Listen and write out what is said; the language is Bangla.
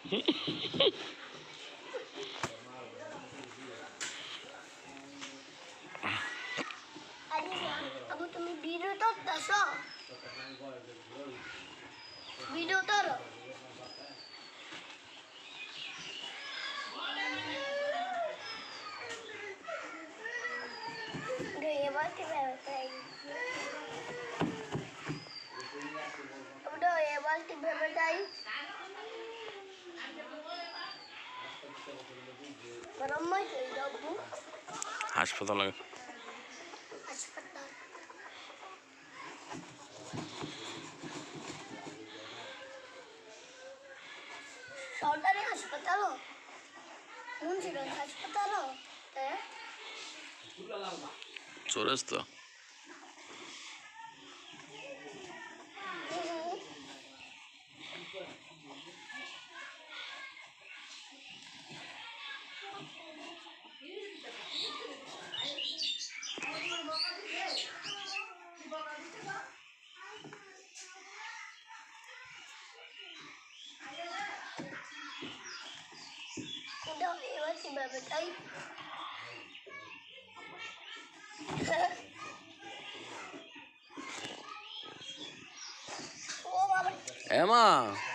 अब तुम्ही वीडियो तो तसो वीडियो तो ये बात के बताएगी अब तो ये बात के बताई गरम मत हो হাসপাতালে अस्पताल সরকারি হাসপাতাল মুন্সিগঞ্জ হাসপাতাল চৌরাস্তা बताई এমা